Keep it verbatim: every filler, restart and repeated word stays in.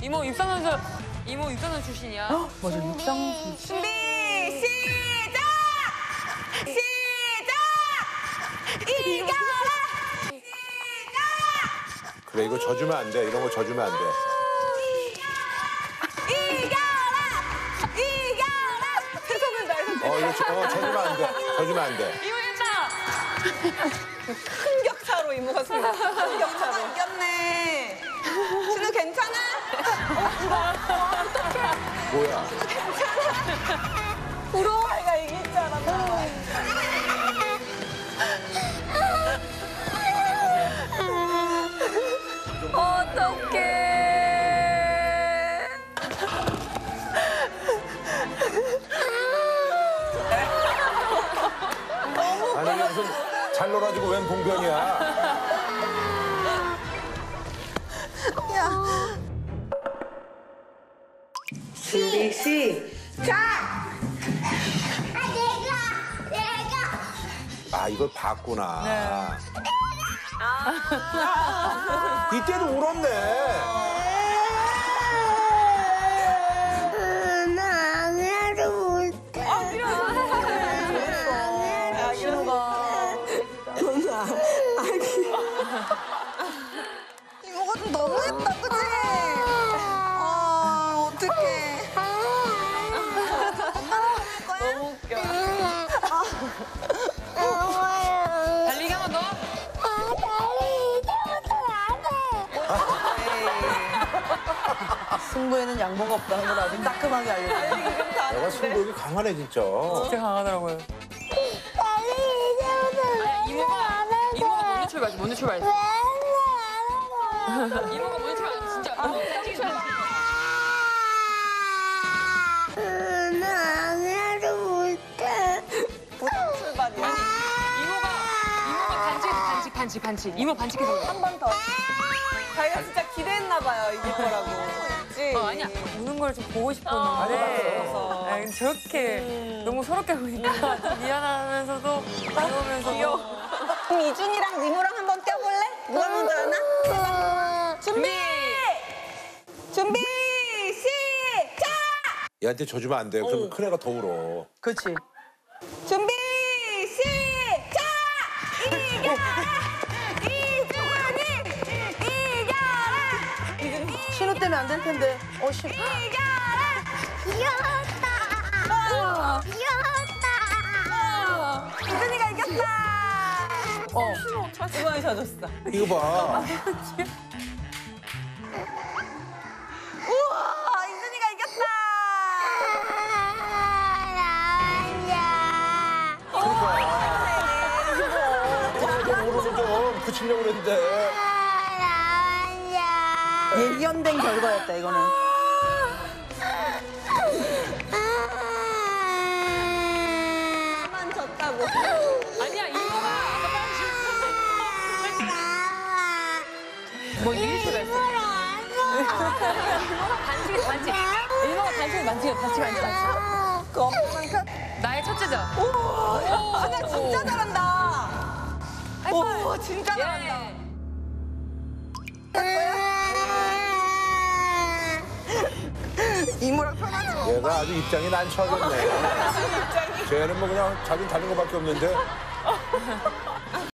이모 육상 선수, 이모 육상 선수 출신이야. 어, 맞아, 육상 선수. 준비 시작! 시작! 이겨라! 시작! 그래, 이거 져주면 안 돼. 이런 거 져주면 안 돼. 이겨라! 이겨라! 최선을 다해서 어, 이거 져, 어, 져주면 안 돼. 져주면 안 돼. 이모 괜찮아. 큰 격차로 이모가 승리. 큰 격차로. 이겼네. 진우 괜찮아? 뭐야? 울어. 내가 이길 줄 알았나. 어떡해. 아니, 이게 무슨 잘 놀아주고 웬 봉변이야. 준비, 시작! 아, 이걸 봤구나. 이때도 울었네. 야, 진우가. 이모가 좀 너무했다, 그치? 아, 어떡해. 너무 웃겨. 달리기 한 번 더? 승부에는 양보가 없다는 걸 아주 따끔하게 알려줘요. 내가 승부욕이 강하네, 진짜. 진짜 강하더라고요. 아니, 이모가, 이모가 먼저 출발했어, 먼저 출발했어. 이모가 먼저 출발했어, 진짜. 이모가 먼저 출발했어. 출발이야. 이모가, 이모가 반칙했어, 반칙, 반칙, 반칙. 이모 반칙했어. 한 번 더. 자기가 진짜 기대했나 봐요, 이길 거라고. 그치? 어, 아니야. 우는 걸 좀 보고 싶었는데. 어. 아, 저렇게 너무 서럽게 보니까 좀 미안하면서도 귀여우면서도. 그럼 이준이랑 이모랑 한번 뛰어볼래? 누가 먼저 하나? 준비! 준비! 시작! 얘한테 져주면 안 돼. 그러면 큰 애가 더 울어. 그렇지. 준비! 시작! 이겨라! 이준이! 이겨라! 이준이! 신우 때는 안 될 텐데. 어, 신 이겨라! 이겼다! 어. 이겼다! 이준이가 이겼다! 어. 이번에 져줬어. 이거 봐. 우와! 이준이가 이겼다! 좀 울어서 좀 붙이려고 그랬는데. 예견된 결과였다, 이거는. 나만 졌다고. 아니야, 이모가 아까 반칙. 뭐 이길 수가 있어. 이모가 반칙, 반칙. 이모가 반칙, 반칙, 반칙, 반칙, 반칙. 그 엄마만큼. 나의 첫째죠. 오! 준아 진짜 잘한다. 오, 진짜 잘한다. 예. 이모랑 편하지 마. 얘가 아주 입장이 난처하겠네. 쟤는 뭐 그냥 자기 다른 거밖에 없는데.